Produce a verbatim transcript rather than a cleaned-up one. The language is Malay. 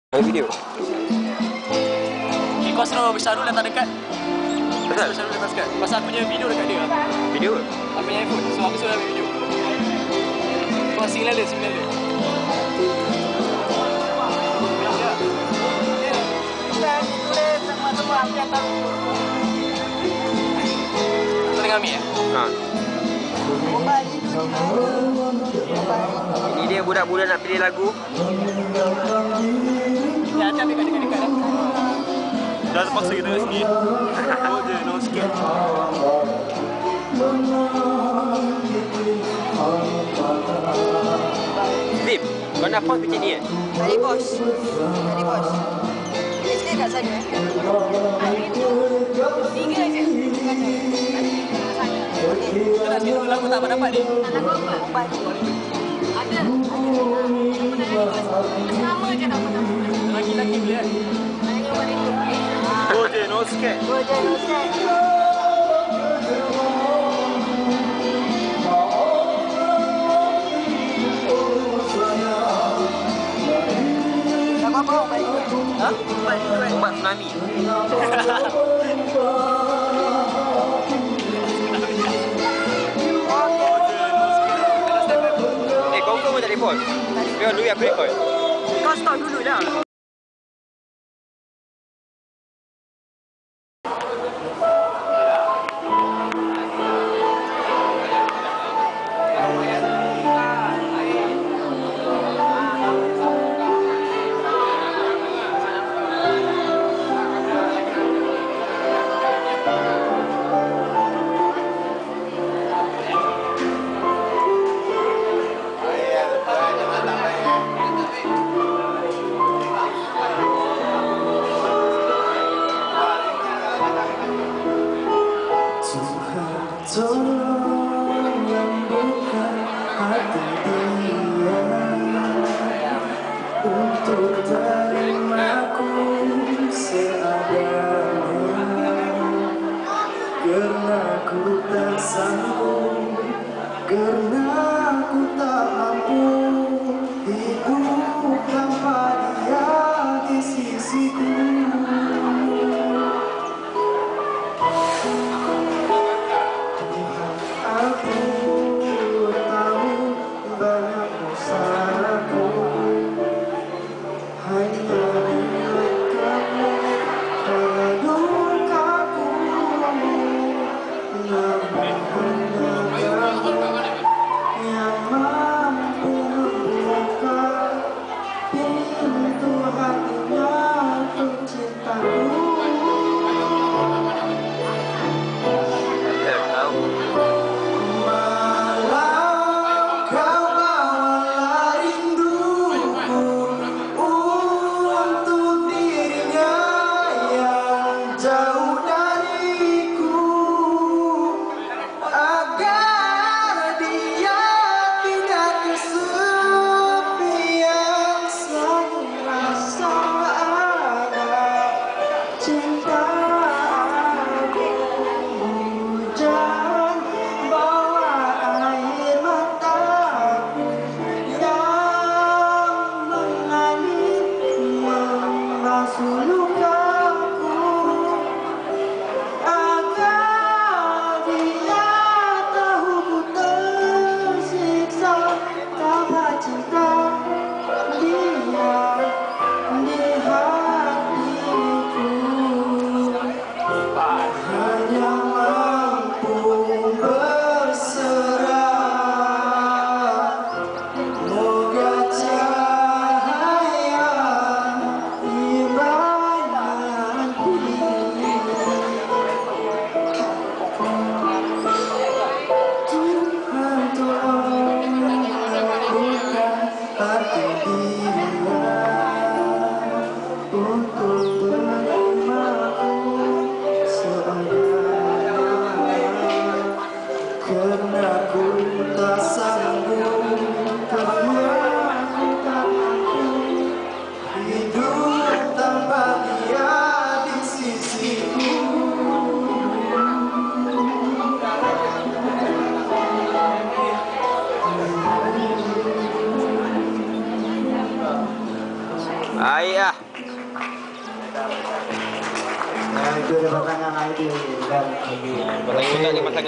Ada video. Okay, kau suruh besar dulu letak dekat. Betul? Besar dulu letak dekat. Pasal aku punya video dekat dia. Video? Aku punya iPhone. So aku suruh ambil video. Kau signal dia, signal dia. Kau tengah ambil ya? Ha. Ini dia budak-budak nak pilih lagu. Ya, ada ambil kat dekat-dekat lah. Dah terpaksa kita kat sini. Oh je, no sikit. Zip, kau nak pause macam ni eh? Tadi bos. Tadi bos. Dia sikit kat sana. Tiga je. Kita nak sikit lagu tak dapat ni. Lagu apa? Ubat. Ada. Sama je nama-nama. Laki-laki boleh kan? Lagi ubat itu. Oh je, no sikit. Dua je, dua set. Tak apa-apa, ubat itu. Ha? Ubat itu. Ubat tsunami. Eh, kau kau pun tak report. Biar dulu aku record. Kau stop dulu dah. Tolong lembutkan hati dia untuk terimaku seadanya, karena ku tak sanggup, karena ku tak mampu hidup tanpa dia di sisiku. Aku tahu banyak usahaku hanya dengan kamu mengagumkanku, namun hanya kamu Ayah. Nah itu ada pasangan itu dan Pasangan juga nih pasangan.